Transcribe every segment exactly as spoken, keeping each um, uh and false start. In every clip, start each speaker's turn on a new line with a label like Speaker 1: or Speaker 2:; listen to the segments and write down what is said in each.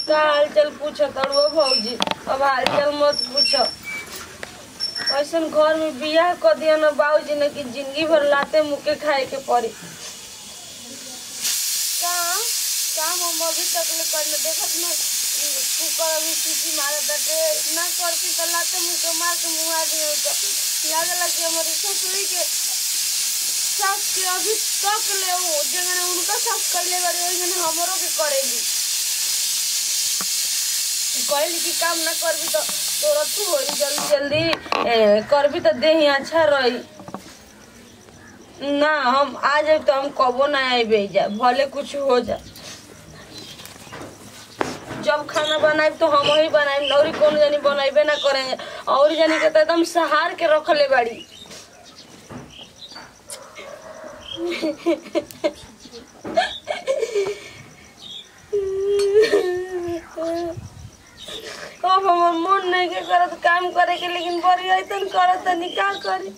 Speaker 1: का हाल चल पूछो तड़ो भौजी, अब हाल चल मत पूछो। ऐसा घर में बियाह कर दिया ना बाबूजी ने कि जिंदगी भर लाते मुके खाए के पड़ी। काम काम हम अभी तक ले करने देखत ना कुकर अभी सीटी मारे दटे ना करती तो लाते मुके मार के मुँह आ गए तो लागला कि हमारी ससुरी के सास के अभी तक ले वो जगह उनका सास कर ले बड़ी वही हमरों के करेगी। कहली कि काम ना करबी तो तोरा तू हो जल्दी जल्दी करबी तो देही अच्छा रही ना। हम आ जाए तो हम कबो ना आए जा भले कुछ हो जा। जब खाना बनाए तो हम ही बनाए नौरी कौन जानी बनाइबे ना करेंगे और जानी के तो एकदम सहार के रख ले बाड़ी। अब हमार मन नहीं के करत काम करे के लेकिन बड़ी ऐतन करत नहीं का करी।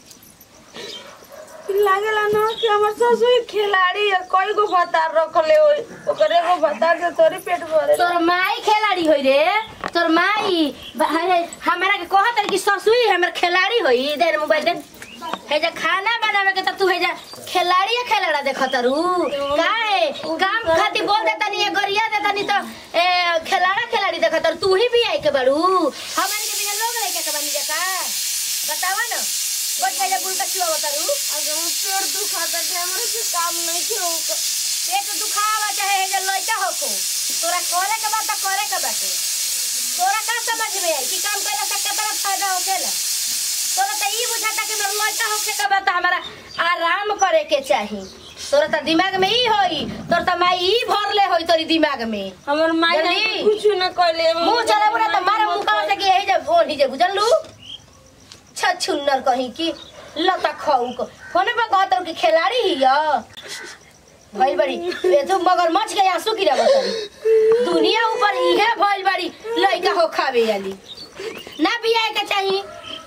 Speaker 1: लागेला ना कि हमार ससुर खिलाड़ी है कई गो भतार रखले होई ओकरे को भतार से तोरी पेट भरे।
Speaker 2: तोर माई खिलाड़ी होई रे तोर माई हमरा के कहत कि ससुर हमर खिलाड़ी होई। देर मोबाइल दे हे जा खाना बनावे के त तू हे जा खिलाड़ी या खिलाड़ा देखत रू काहे काम खाती बोल देता नहीं गरिया देता नहीं तो ए खिलाड़ा खिलाड़ी देखत तू ही भी आई के बड़ू हमन के बिना लोग लेके के बनी जाता बतावा ना बोल के बुल का छुआ बतारू।
Speaker 1: अगर हम पेट दुखाता है हमरे से काम नहीं के हो
Speaker 2: पेट दुखावा चाहे हे जा लइका होको तोरा करे के बात करे के बाटे तोरा का समझ में आई कि काम कइला से कितना फायदा होखेला। तोरा त ई बुझाता कि मोर लइका होखे के बात हमारा आराम करे के चाही। तोरा त दिमाग में ई होई तोर त माई ई भरले होई तोरी दिमाग में।
Speaker 1: हमर माई ने कुछ न कहले
Speaker 2: मुंह चला बुरा त मारे मुका से कि एही जे ओही जे बुझलू छछुन्नर कहीं की लता खाऊ को फोने पर कहत कि खिलाड़ी ही या भइल बड़ी ए तो मगर मच गया आंसू गिरा बताई दुनिया ऊपर इहे भइल बड़ी लइका हो खावे वाली ना बियाह के चाही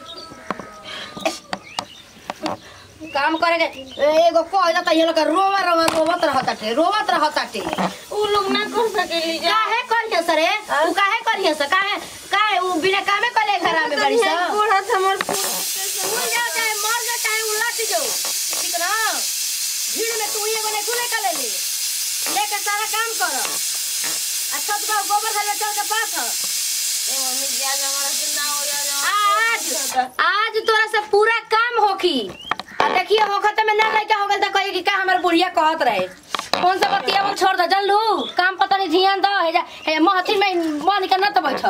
Speaker 2: काम करे के एगो कह देता ये लोग रोवा रोवा रोवत रहताटे रोवत रहताटे
Speaker 1: उ लोग ना कर सकेली जा
Speaker 2: काहे करियो सरे तू काहे करियो स काहे काहे उ बिना कामे कले घर में बड़ी स
Speaker 1: बूढ़ा हमर
Speaker 2: हो जाओ चाहे मर जाओ चाहे उलट जाओ ठीक ना भीड़ में तू एगो ने कुले कर ले लेके सारा काम कर आ सब का गोबर खाले चल के पास
Speaker 1: ए मम्मी जा हमारा से ना हो जा
Speaker 2: आज आज तोरा से पूरा काम होखी आ देखिए होखत में ना लइका हो गेल त कहे कि का हमर बुढ़िया कहत रहे कौन सा बतिया वो छोड़ दे जल्लू काम पता नहीं ध्यान दो हे जा हे महती में मन के न त बैठ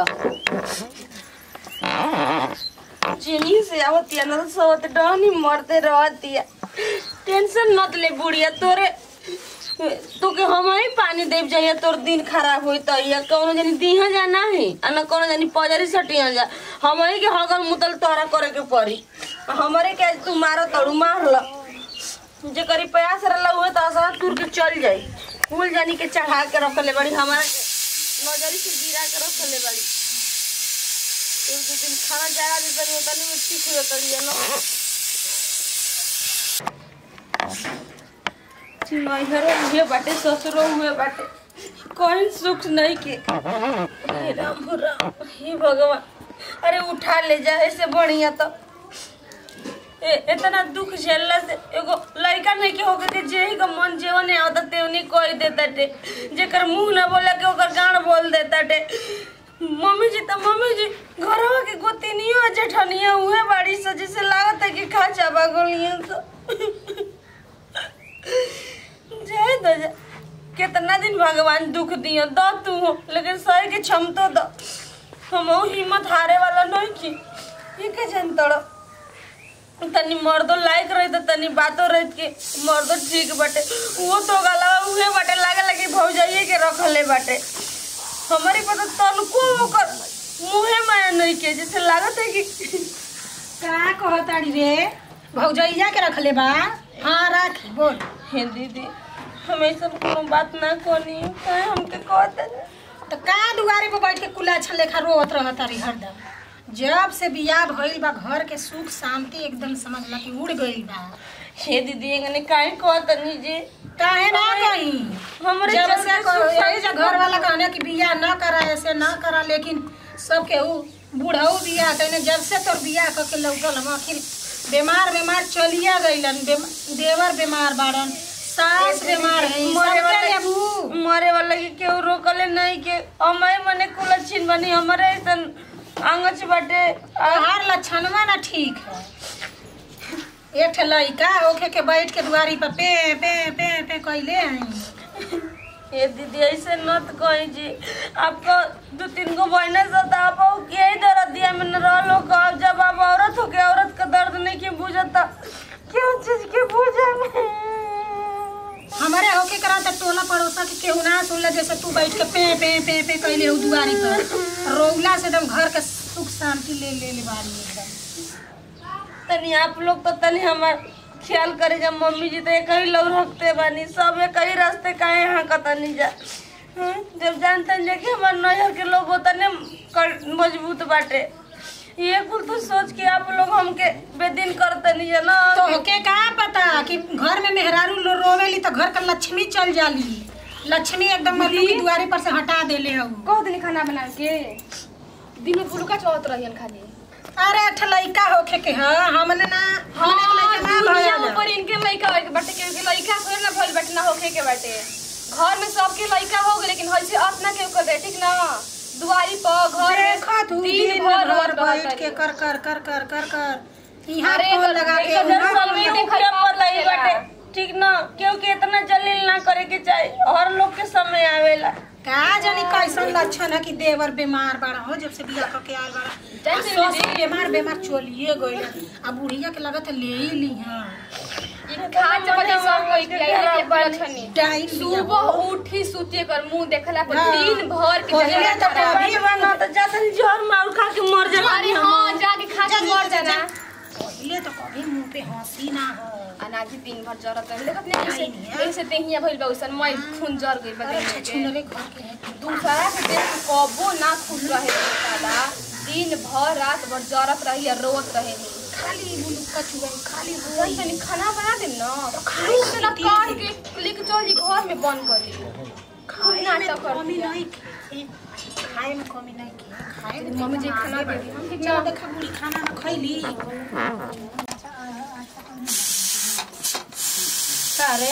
Speaker 1: जिनी से आवती है ना तो सोते डहनी मरते रहती है। टेंशन मत ले बुढ़िया तोरे तो के हम ही पानी देव जाइए तोर दिन खराब होई त या कोनो जानी दीहा जाना है आ न कोनो जानी पजरी सटिया जा हम ही के हगल मुतल तोरा करे के पड़ी हमरे के तू मारो तड़ू मार ल जे करी प्रयास रहला हुए त असरा तुर के चल जाई फूल जानी के चढ़ा के रख ले बड़ी हमारा नजरी से गिरा के रख ले बड़ी एक दो दिन खाना जरा दे तनी तनी में ठीक हो तड़िया न नैहरो हुए बाटे ससुरो हुए बाटे कहीं सुख नहीं के हे राम राम हे भगवान अरे उठा ले जा ऐसे बढ़िया तो ए इतना दुख झेलला से एगो लड़का नहीं के होके के जेही का मन जेवन है आवता तेवनी कह देता टे जेकर मुंह ना बोला के ओकर गान बोल देता टे। मम्मी जी तो मम्मी जी घरवा के गोतिनियो जेठनिया हुए बाड़ी से जैसे लागत है कि खा चाबा गोलियां तो जय दो जा कितना दिन भगवान दुख दियो दो तू हो लेकिन सहे के क्षमता दो हम हिम्मत हारे वाला नहीं की ये के जन तड़ो तनी मर्दो लायक रही तो तनी बातों रही के मर्दो ठीक बाटे वो तो गला उहे बाटे लागे लगे भौजाइए के रखले बाटे हमारे पता तनको ओकर मुहे माया नहीं के जैसे लागत है कि
Speaker 3: का कहताड़ी रे भौजाइया के रखले बा। हां रख बोल
Speaker 1: हे दीदी हमेशा कोनो बात ना कोनी काहे हमके कहत
Speaker 3: तो का दुआरे पे बैठ के कुला छलेखा रोवत रहतारी हरदम जब से बियाह भइल बा घर के सुख शांति एकदम समझ ला कि उड़ गइल बा।
Speaker 1: हे दीदी एगने काहे कहत नहीं जी
Speaker 3: काहे ना कहीं
Speaker 1: हमरे
Speaker 3: जब
Speaker 1: चलते
Speaker 3: से
Speaker 1: सुख
Speaker 3: यही जो
Speaker 1: शांति
Speaker 3: घर वाला कहने कि बियाह ना करा ऐसे ना करा लेकिन सब केहू बूढ़ऊ बियाह कहने जब से तोर बियाह क के लौटल हम आखिर बीमार बीमार चलिया गइलन देवर बीमार बाड़न सास बीमार है
Speaker 1: मरे
Speaker 3: सबके
Speaker 1: वाला
Speaker 3: लेबू
Speaker 1: मरे वाला के केहू रोकले नहीं के हमारे मने कुल छिन बनी हमारे ऐसन आंगच बाटे
Speaker 3: हर लक्षणवा ना ठीक है एक ठे लइका होके के बैठ के दुआरी पर पे पे पे पे कइले हैं
Speaker 1: ये दीदी ऐसे मत कही जी आपको दो तीन गो बहने से आप यही दर्द दिया में न रहो कब जब आप औरत हो के औरत का दर्द नहीं के बुझता क्यों चीज के बुझे में
Speaker 3: हमारे होके करा त टोला पड़ोसा के केहू ना सुनले जैसे तू बैठ के पे पे पे पे कइले हो दुआरी पर रोउला से एकदम घर के सुख शांति ले ले ले बारी एकदम
Speaker 1: तनी आप लोग तो तनी हमार ख्याल करेगा मम्मी जी तो एक ही लोग रखते बानी सब एक ही रास्ते काहे यहाँ का तनी जा जब जानते हैं कि हमारे नजर के लोग होता ने मजबूत बाटे ये कुल तो सोच के आप लोग हमके बेदिन करते नहीं है ना
Speaker 3: तो के का पता कि घर में मेहरारू लो रोवेली तो घर का लक्ष्मी चल जाली लक्ष्मी एकदम मल्लू की दुआरी पर से हटा देले हो
Speaker 4: कह दिन खाना बना के दिन में पुलका चौथ रहियन खाली
Speaker 3: अरे अठ लइका होके के ह हमने ना हमने के लइका ना
Speaker 4: दुनिया
Speaker 3: भइल
Speaker 4: ऊपर इनके लइका होके बाटे के के लइका थोड़ी ना भइल बाटे ना होके के बाटे घर में सबके लइका हो गए लेकिन हइसे अपना के कर दे ठीक ना दुआरी पर घर में
Speaker 3: देखा तू दिन भर भर बैठ के कर कर कर कर कर कर यहाँ फोन लगा के
Speaker 1: ठीक ना क्योंकि इतना जलील ना करे के चाहिए हर लोग के समय आवेला
Speaker 3: का जानी कैसन लक्षण है कि देवर बीमार बड़ा हो जब से बियाह करके आयल बड़ा सस बीमार बीमार चलिए गइल आ बुढ़िया के लगत ले ही ली हां
Speaker 4: खा चपटी सब कोई के बड़छनी
Speaker 3: टाइम
Speaker 4: सुबह उठी सुते कर मुंह देखला पर दिन भर के
Speaker 3: पहले तो कभी
Speaker 1: बना तो जातन जोर मार खा के मर जाना
Speaker 4: अरे हां जाके खा के मर जाना
Speaker 3: पहले तो कभी मुंह पे हंसी ना हो
Speaker 4: अनाजी दिन भर जरत है देखत नहीं ऐसे ऐसे देहिया भइल बा उसन मैं खून जर गई बा देह के
Speaker 3: छुनरे घर के है
Speaker 4: दूसरा के देख के कबो ना खुश रहे साला दिन भर रात भर जरत रही और रोत रहे
Speaker 3: खाली बुलुका चुगन खाली
Speaker 4: जन तनी खाना बना देम ना खाली चला काट के लेके चली घर में बंद करी खूब नाटक कर
Speaker 3: कमी नहीं खाए में कमी नहीं की खाए में
Speaker 4: मम्मी जी खाना दे दी
Speaker 3: चलो देखा बुढ़ी खाना ना खइली
Speaker 2: सारे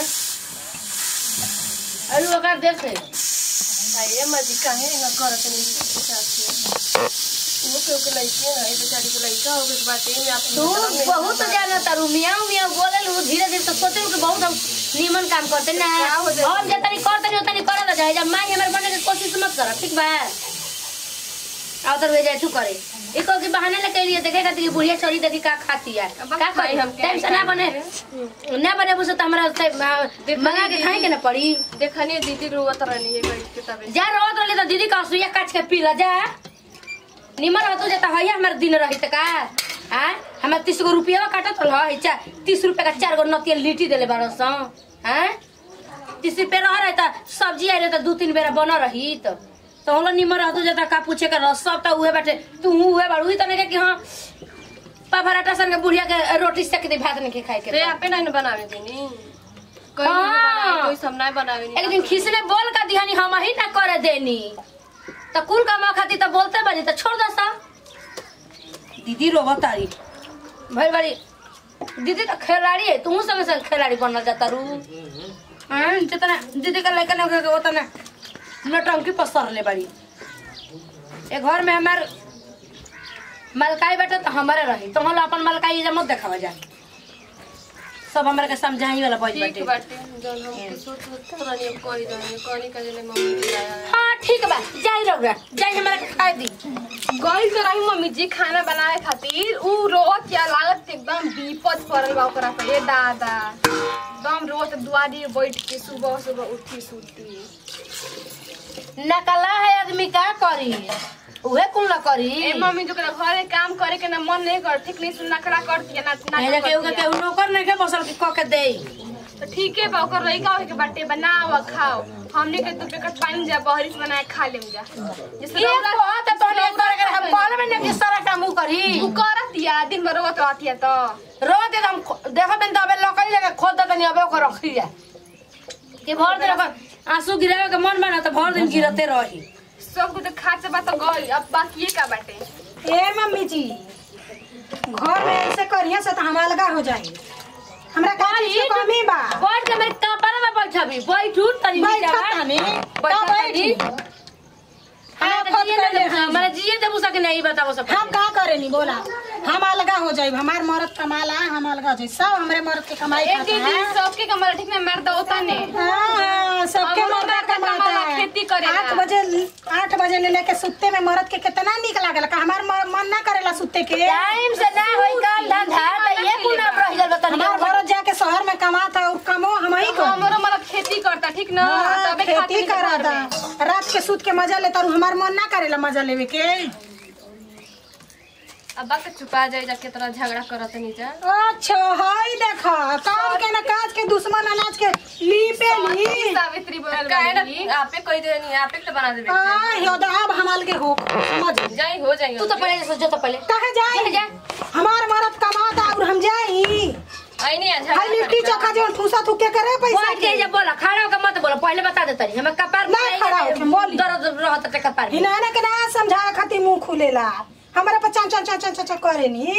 Speaker 2: अरे वकार देख ले
Speaker 4: आइए मजी काहे ना करत नहीं साथी वो के के लइके ना ए बेचारी के लइका हो गई बाटे में आप
Speaker 2: तू बहुत जाना तारू मियाऊ मियाऊ बोलल वो धीरे धीरे तो सोचे कि बहुत हम नीमन काम करते ना हम जे तनी करते नहीं तनी करे जाए जब माई हमर बने के कोशिश मत कर ठीक बा आओ तर वे जाए तू करे इको के बहाने लेके लिए देखे खाती बुढ़िया छोरी देखी का खाती है का खाई हम टाइम से ना बने ना बने बुझे तो हमरा मंगा के खाए के ना पड़ी
Speaker 4: देखनी दीदी रोवत रहनी है बैठ के तबे
Speaker 2: जा रोत रहली तो दीदी का सुइया काट के पी ला जा निमन हो तू जता हइया हमर दिन रही त का हां हम तीस गो रुपया काटत हल है तीस रुपया का चार गो नतिया लिट्टी देले बारस हां तीस रुपया रह रही त सब्जी आइले त दो तीन बेरा बन रही त तो हम निमन रहतू जता का पूछे के रस सब त उहे बाटे तू उहे बाड़ू ही त ने कि हां पराठा सन के बुढ़िया के रोटी सेक दे भात नहीं खाए के
Speaker 4: रे आपे नहीं बनावे देनी कोई नहीं बनावे कोई सब नहीं बनावे
Speaker 2: एक दिन खिसने बोल का दिहानी हम ही ना करे देनी त कुल का खाती त बोलते बनी त छोड़ दसा दीदी रोवा तारी भाई बड़ी दीदी तो खिलाड़ी है तू संग संग खिलाड़ी बनल जाता रू हां जितना दीदी का लड़का ना होता ना नटंकी पसर ले बड़ी ए घर में हमार मलकाई बैठे तो हमारे रही तो हम अपन मलकाई मत देखावा जा सब हमरा के समझाई वाला बात
Speaker 4: ठीक बाटे जन हम के सोच सोच रानी कोई जाने कोनी का जने मम्मी के आया
Speaker 2: हां ठीक बा जाई रहुआ जाई हमरा के खाए दी
Speaker 4: गई तो रही मम्मी जी खाना बनाए खातिर उ रोत क्या लागत एकदम विपद पड़ल बा ओकरा पे दादा एकदम रोत दुआरी बैठ के सुबह सुबह उठी सुती
Speaker 2: नकला है आदमी का करी उहे कुल ना करी
Speaker 4: ए मम्मी जो घर में काम करे के ना मन नहीं कर ठीक नहीं सुनना करा कर दिया ना ना
Speaker 2: पहले केहू के केहू नौकर नहीं के बसल के क के देई
Speaker 4: तो ठीक है बा ओकर लइका होके बाटे बनाओ खाओ हमने के दो पैकेट पानी जा बहरी से बना के खा लेम जा जैसे
Speaker 2: ये बात है तोने करे के हम कॉल में नहीं सारा काम करी
Speaker 4: उ करत या दिन भर रोत आतिया तो
Speaker 2: रोज हम देखो बिन दबे लकड़ी लगे खोद दे नहीं अबे ओकर रखी जा के भर दिन आंसू गिरावे के मन बना तो भर दिन गिरते रही।
Speaker 4: सब कुछ खाचे बात तो गई, अब बाकी का बाटे।
Speaker 3: ए मम्मी जी घर में ऐसे करिए से तो हम अलगा हो जाए। हमरा का चीज के कमी बा।
Speaker 2: बैठ के मेरे कपड़ा में बैठबी बैठू तनी
Speaker 3: बैठा तानी का बैठी
Speaker 2: हां मैंने जिए देबू सके नहीं बताओ सब।
Speaker 3: हम का करे नी बोला हम अलगा हो जाए। हमार मर्द कमाला हम अलगा हो जाए। सब हमरे मर्द के कमाई
Speaker 4: एक
Speaker 3: खाता
Speaker 4: दिन
Speaker 3: है।
Speaker 4: सबके कमरा ठीक ना मर्द होता ने।
Speaker 3: हां सबके
Speaker 4: हमरो
Speaker 3: मर्द
Speaker 4: मर्द
Speaker 3: कमाता
Speaker 4: कमाला,
Speaker 3: है।
Speaker 4: खेती करेला।
Speaker 3: आठ बजे आठ बजे ले लेके सुत्ते में मर्द के कितना निक लागल का हमार मन ना करेला सुत्ते के।
Speaker 2: टाइम से ना होई काम धंधा त ये कुना रह गल बतानी।
Speaker 3: हमार मर्द जाके शहर में कमाता और कमो हम ही को।
Speaker 4: हमरो मतलब खेती करता ठीक ना,
Speaker 3: हाँ,
Speaker 4: तबे
Speaker 3: खेती कराता रात के सूत के मजा लेता हमार मन ना करेला मजा लेवे के।
Speaker 4: अब बात छुपा जाए जब कितना झगड़ा करत नहीं जा।
Speaker 3: अच्छा हाय देखा काम के ना काज के दुश्मन अनाज के लीपे ली।
Speaker 4: सावित्री बोल रही आपे कोई दे नहीं, आपे तो बना देबे।
Speaker 3: हां यो द अब हमाल के हो समझ
Speaker 4: जाई हो जाई।
Speaker 2: तू तो पहले सोचो तो पहले
Speaker 3: कहे जाए हमार मर्द कमाता और हम जाई
Speaker 4: आई नहीं आज
Speaker 3: हाय लिट्टी चोखा जो ठूसा थूके करे पैसा
Speaker 2: बैठ के जब बोला खड़ा होकर मत बोला पहले बता दे तनी हमें कपार
Speaker 3: ना खड़ा होके बोली।
Speaker 2: दर्द रहत त कपार में
Speaker 3: हिना के ना समझा खाती मुंह खुलेला हमारे पर चां चां चां चां चां करे नी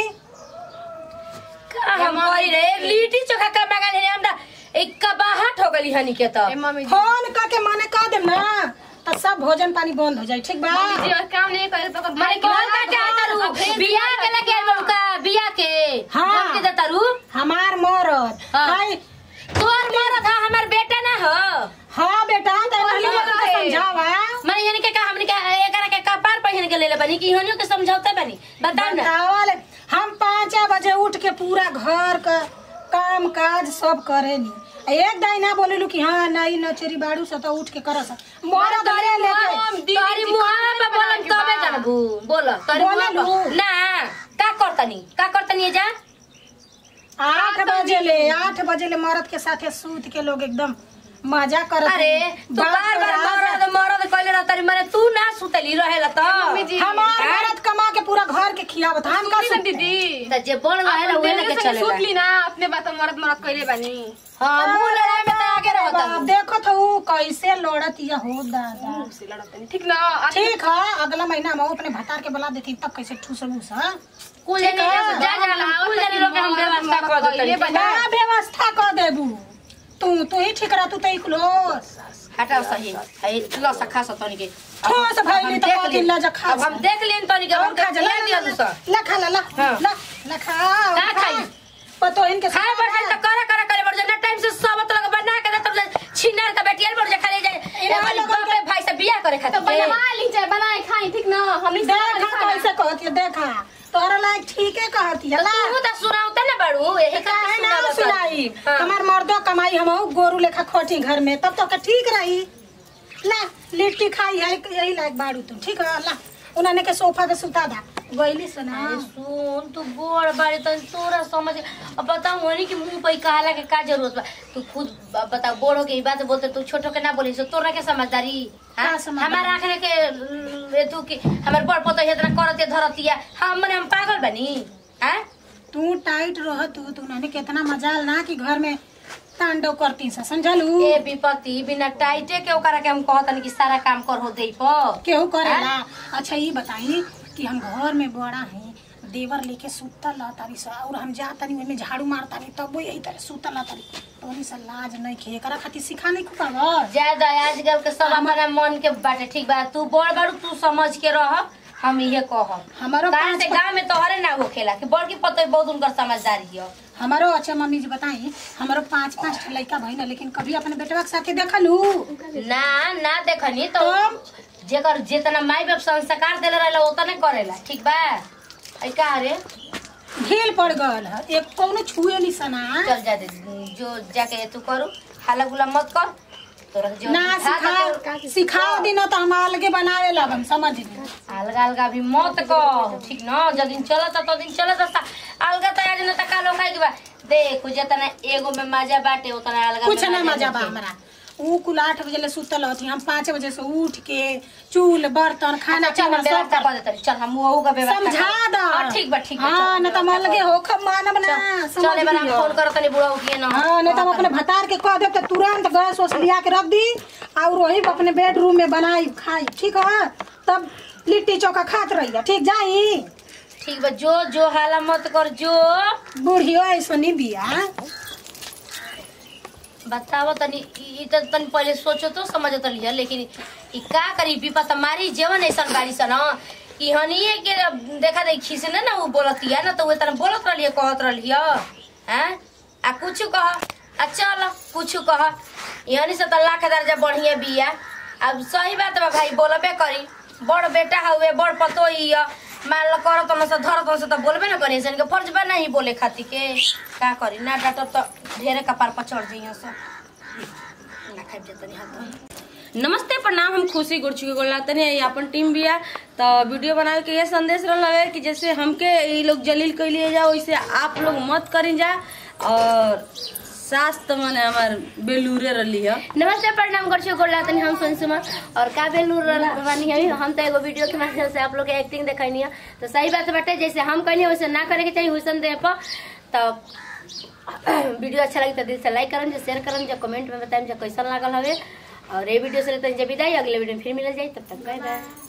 Speaker 2: का हम कोई रे लिट्टी चोखा का मगा ले हमरा एक कबाहट हो गली हनी के त
Speaker 4: ए मम्मी जी
Speaker 3: फोन करके माने कह दे ना त सब भोजन पानी बंद हो जाए ठीक बा।
Speaker 4: मम्मी जी और काम नहीं करे तो
Speaker 2: मारे कौन का क्या करू बियाह के लगे बड़का बियाह के
Speaker 3: हाँ।
Speaker 2: हम के देतारू
Speaker 3: हमार मरद
Speaker 2: हाँ।
Speaker 3: हाय
Speaker 2: तोर मरद हां हमर बेटा ना हो।
Speaker 3: हां बेटा त
Speaker 4: बोलिए
Speaker 3: नहीं
Speaker 4: ना।
Speaker 3: समझावा
Speaker 2: माने यानी के का हमनी के एकरा के कपार पहिन के लेले बनी कि हनियो के समझौते बनी बता ना।
Speaker 3: बतावल हम पाँच बजे उठ के पूरा घर का काम काज सब करेनी एक दाइना बोलेलू कि हाँ नहीं नचरी बाड़ू से तो उठ के करस मरद ले लेके
Speaker 2: तारी मुहावा पे बोलन तबे जानबू बोल तारी मुहावा ना का करतनी का करतनी जा
Speaker 3: आठ बजे ले आठ बजे ले मरद के साथे सूत के लोग एकदम मजा करत।
Speaker 2: अरे तू बार बार मरद मरद कहले रह तारी माने तू ना सुतली रहेला त
Speaker 4: मम्मी जी
Speaker 3: हमार मरद कमा के पूरा घर के खियावत हम का
Speaker 4: सुन दीदी
Speaker 2: त जे बन रहेला उहे लेके चलेला।
Speaker 4: सुत ली ना अपने बात मरद मरद कइले बानी।
Speaker 2: हां मुंह लड़ाई में त आगे रहत
Speaker 3: देखो तो ऊ कैसे लड़त या हो दादा
Speaker 4: से लड़त नहीं ठीक ना।
Speaker 3: ठीक है अगला महीना में अपने भतार के बुला देती तब कैसे ठूसबू सा
Speaker 2: कुल जने जा जा कुल जने लोग हम व्यवस्था कर देतनी
Speaker 3: ना व्यवस्था कर देबू तू तू ही ठीक रह तू तई क्लोज
Speaker 2: हटाओ सही है लो सखा सतनी के
Speaker 3: ठोस भइली त कथि ला जा खा
Speaker 2: अब हम देख लेन तनी के हम
Speaker 3: खा जा
Speaker 2: ले दिया दूसरा
Speaker 3: ला खा ला ला ला ला खा
Speaker 2: का खाई
Speaker 3: पतो इनके
Speaker 2: खाए बैठल त करे करे करे बढ़ जा टाइम से सब तक बना के तब छिनार का बेटियल बढ़ जा खा ले जाए वाली बाप रे भाई से बियाह करे
Speaker 4: तो
Speaker 2: खातिर
Speaker 4: बनवा ली जाए बनाए खाई ठीक ना। हम
Speaker 3: देखा कैसे कहती देखा तोरा लायक ठीक है कहती ला
Speaker 2: तू त सुनाउते ना बड़ू एही का
Speaker 3: काहे ना
Speaker 2: सुनावत
Speaker 3: सुनाई हमार मर्दो कमाई हम गोरू लेखा खोटी घर में तब तो का ठीक रही ला लिट्टी खाई है यही लायक बाड़ू तू ठीक है ला उन्होंने के सोफा पे सुता दा गईली से ना
Speaker 2: सुन तू गोड़ बाड़ी त तोरा समझ अब बताऊ होनी कि मुंह पे कहला के का जरूरत बा तू खुद बता बड़ो के ई बात बोलते तू छोटो के ना बोली सो तोरा के समझदारी हमार आखने के तू की हमर बड़ पतो इतना करते धरतिया हम मने हम पागल बनी हैं
Speaker 3: तू टाइट रह तू तू उन्होंने कितना मजाल ना कि घर में तांडव करती सा समझलू
Speaker 2: ए विपत्ति बिना टाइटे के ओकरा के हम कहतन कि सारा काम कर हो देई प
Speaker 3: केहू करेला। अच्छा ये बताई कि हम घर में बड़ा है देवर लेके सुतल तारी सा और हम जा तारी में झाड़ू मारता नहीं तब यही तरह सुतल तारी तोरी सा लाज नहीं खे एकरा खातिर सिखा नहीं खुपाव
Speaker 2: ज्यादा आजकल के सब हमारा मन के बाटे ठीक बा तू बड़ बड़ तू समझ के रह हम ये कहब
Speaker 3: हमारो
Speaker 2: कहां से गांव में तोहरे ना होखेला कि बड़ की पतो बहुत उनकर समझदारी है
Speaker 3: हमारो। अच्छा मम्मी जी बताई हमारो पाँच पाँच लड़का भाई ना लेकिन कभी अपने बेटवा के साथे देखलू
Speaker 2: ना ना देखनी तो जेकर जितना माई बाप संस्कार देले रहला उतने करेला ठीक बा आई का रे
Speaker 3: ढील पड़ गल है एक कोनो छुए नहीं सना
Speaker 2: चल जा दे जो जाके तू करू हाला गुला मत कर तोरा जो
Speaker 3: ना सिखाओ सिखाओ दिन तो हम अलगे बनावे लगम समझ ली
Speaker 2: अलगा अलगा भी मत कह ठीक ना जब दिन चलता तो दिन चलता अलगा तो आज न त कालो खाई के बा देख जितना एगो में मजा बाटे उतना अलगा
Speaker 3: कुछ ना मजा बा हमरा ऊ कुल आठ बजे ले सुतल हथी, हम पाँच बजे से उठ के चूल बर्तन खाना
Speaker 2: चल
Speaker 3: पीना
Speaker 2: हम
Speaker 3: सब
Speaker 2: व्यवस्था कर देते चल हम वहू का व्यवस्था
Speaker 3: समझा द।
Speaker 2: हां ठीक बा ठीक बा
Speaker 3: हां न त मन लगे हो खब मानब ना
Speaker 2: चल ए बार हम फोन कर तनी बुढ़ा उठिए ना।
Speaker 3: हां न त हम अपने भतार के कह देब त तुरंत गैस ओस लिया के रख दी और वही अपने बेडरूम में बनाई खाई, ठीक है? तब लिट्टी चोखा खात रहिए, ठीक? जाई
Speaker 2: ठीक बा जो जो हाला मत कर जो
Speaker 3: बूढ़ियो ऐसनी बिया।
Speaker 2: बताओ तनी ई त तनी पहले सोचो तो समझत लिया, लेकिन ई का करी विपत मारी जीवन ऐसा गाड़ी सन कि हनिए के देखा देखी से ना वो बोलतिया ना तो वो तना बोलत रहिए कहत रहिए हैं आ कुछ कह आ चल कुछ कह यानी से त लाख दर्जा बढ़िया बिया। अब सही बात बा भाई बोलबे करी, बड़ बेटा हुए बड़ पतो ही मान लो करत न से धरत न से त बोलबे ना करी, इनके फर्ज बा नहीं बोले खाती के का करी ना डाटब त ढेरे कपार पर चढ़ जइयो सब ना खाइ जतनी हाथ।
Speaker 1: नमस्ते प्रणाम, हम खुशी गुड़चुकी गोला तनी अपन टीम भी है तो वीडियो बनावे के ये संदेश रहल है कि जैसे हमके ये लोग जलील कर लिए जाओ वैसे आप लोग मत करी जा। और सास तो मैंने हमार बेलूरे रही है।
Speaker 2: नमस्ते प्रणाम कर छो गोला तनी हम सुनसुमा और का बेलूर रानी है। हम तो एगो वीडियो के माध्यम से आप लोग के एक्टिंग देखनी है तो सही बात बाटे जैसे हम कहनी वैसे ना करे के चाहिए हुसन दे पर। तो वीडियो अच्छा लगे तो दिल से लाइक करम, शेयर करम, जो कमेंट में बताएं जो कैसा लागल हवे। और ये वीडियो से लेते हैं जब विदाई, अगले वीडियो में फिर मिल जाए, तब तक बाय बाय।